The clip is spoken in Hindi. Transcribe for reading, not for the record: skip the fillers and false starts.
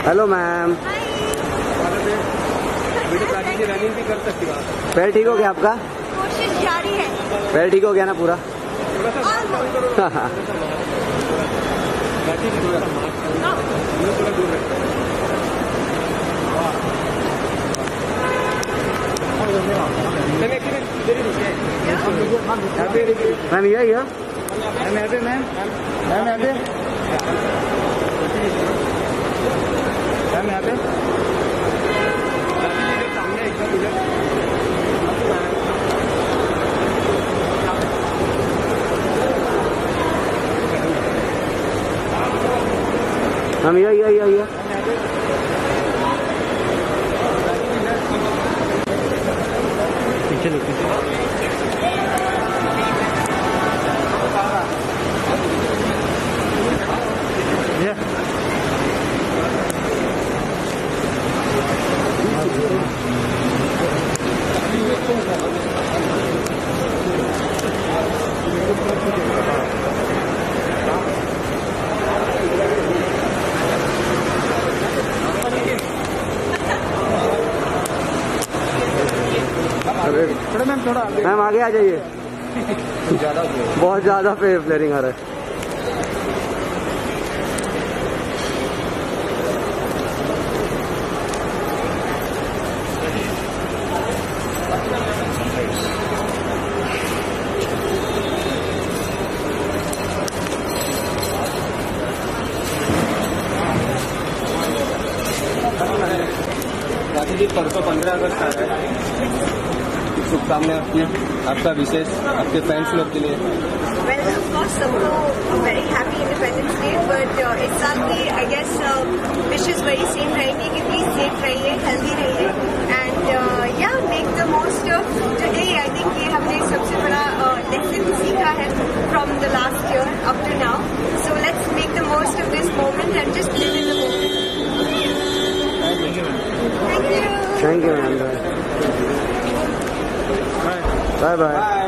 Hello ma'am. रनिंग भी कर सकती हो। पैर ठीक हो गया आपका? कोशिश जारी है। पैर ठीक हो गया ना पूरा? मैम ये ma'am happy ma'am ma'am happy ma'am happy ma'am ये पीछे लो पीछे। मैम आगे आ जाइए। बहुत ज्यादा फ्लेयरिंग आ रहा है। राखी जी परसों 15 अगस्त आ रहा है, शुभकामनाएं आपकी, आपका विशेष आपके फैंस लोग के लिए। वेल ऑफ कोर्स सबको very happy independence day, but इस साल की आई गेस विशेस वही सेम रहेगी कि प्लीज सेफ रहिए, हेल्दी रहिए एंड या make the most of today. I think ये हमने सबसे बड़ा लेसन सीखा है from the last year up to now, so let's make the most of this moment and just live in the moment. Thank you ma'am. Bye bye.